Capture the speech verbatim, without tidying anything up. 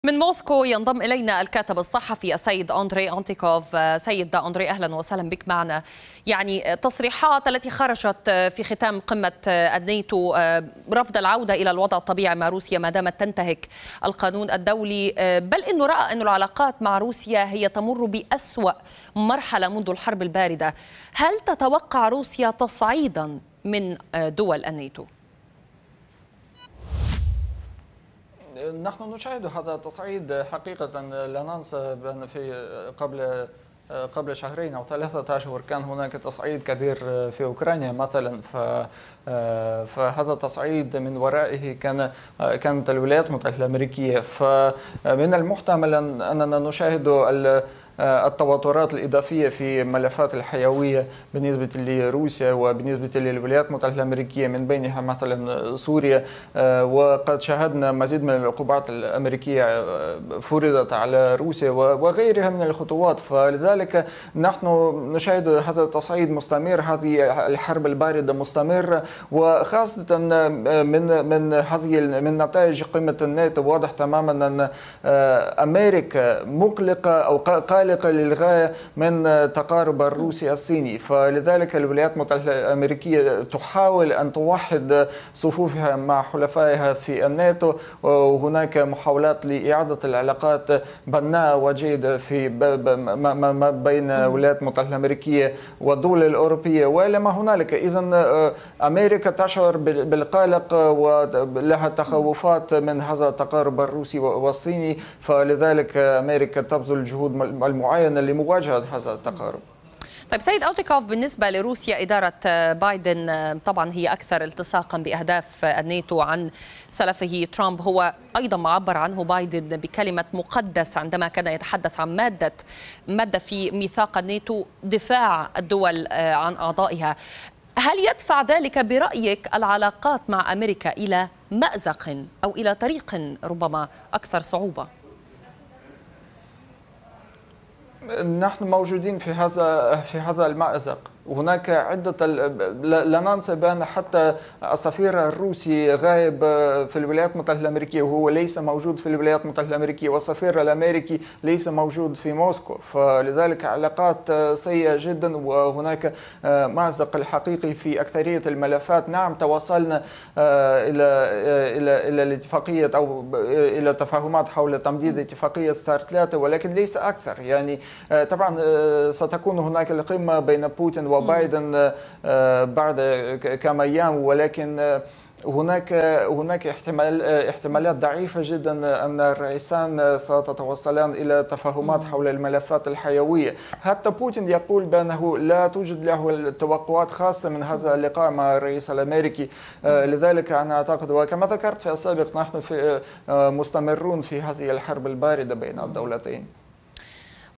من موسكو ينضم إلينا الكاتب الصحفي السيد أندري أنتيكوف. سيد أندري، أهلا وسهلا بك معنا. يعني تصريحات التي خرجت في ختام قمة الناتو رفض العودة إلى الوضع الطبيعي مع روسيا ما دامت تنتهك القانون الدولي، بل إنه رأى أن العلاقات مع روسيا هي تمر بأسوأ مرحلة منذ الحرب الباردة. هل تتوقع روسيا تصعيدا من دول الناتو؟ نحن نشاهد هذا التصعيد حقيقة. لا ننسى بأن في قبل قبل شهرين أو ثلاثة أشهر كان هناك تصعيد كبير في أوكرانيا مثلا، ف فهذا التصعيد من ورائه كان كانت الولايات المتحدة الأمريكية. فمن المحتمل أننا نشاهد التوترات الإضافية في ملفات الحيوية بالنسبة لروسيا وبالنسبة للولايات المتحدة الأمريكية، من بينها مثلا سوريا. وقد شاهدنا مزيد من العقوبات الأمريكية فرضت على روسيا وغيرها من الخطوات. فلذلك نحن نشاهد هذا التصعيد مستمر، هذه الحرب الباردة مستمرة، وخاصة من من هذه من نتائج قمة الناتو واضح تماما أن أمريكا مقلقة أو قلقة للغاية من تقارب الروسي الصيني. فلذلك الولايات المتحدة الأمريكية تحاول أن توحد صفوفها مع حلفائها في الناتو، وهناك محاولات لإعادة العلاقات بناءة وجيدة في ما بين الولايات المتحدة الأمريكية والدول الأوروبية وإلى ما هنالك. إذن أمريكا تشعر بالقلق ولها تخوفات من هذا التقارب الروسي والصيني، فلذلك أمريكا تبذل جهود المعينة لمواجهة هذا التقارب. طيب سيد ألتيكوف، بالنسبة لروسيا إدارة بايدن طبعا هي أكثر التصاقا بأهداف الناتو عن سلفه ترامب. هو أيضا ما عبر عنه بايدن بكلمة مقدس عندما كان يتحدث عن مادة مادة في ميثاق الناتو دفاع الدول عن أعضائها. هل يدفع ذلك برأيك العلاقات مع أمريكا إلى مأزق أو إلى طريق ربما أكثر صعوبة؟ نحن موجودين في هذا في هذا المأزق. هناك عدة، لا ننسى بأن حتى السفير الروسي غائب في الولايات المتحدة الأمريكية وهو ليس موجود في الولايات المتحدة الأمريكية، والسفير الأمريكي ليس موجود في موسكو. فلذلك علاقات سيئة جدا، وهناك مأزق الحقيقي في أكثرية الملفات. نعم، توصلنا إلى إلى إلى الاتفاقية أو إلى تفاهمات حول تمديد اتفاقية ستارت ثلاثة، ولكن ليس أكثر. يعني طبعا ستكون هناك القمة بين بوتين وبايدن بعد كم أيام، ولكن هناك هناك احتمال احتمالات ضعيفة جدا أن الرئيسان ستتوصلان إلى تفاهمات حول الملفات الحيوية. حتى بوتين يقول بأنه لا توجد له توقعات خاصة من هذا اللقاء مع الرئيس الأمريكي. لذلك أنا أعتقد، وكما ذكرت في السابق، نحن في مستمرون في هذه الحرب الباردة بين الدولتين.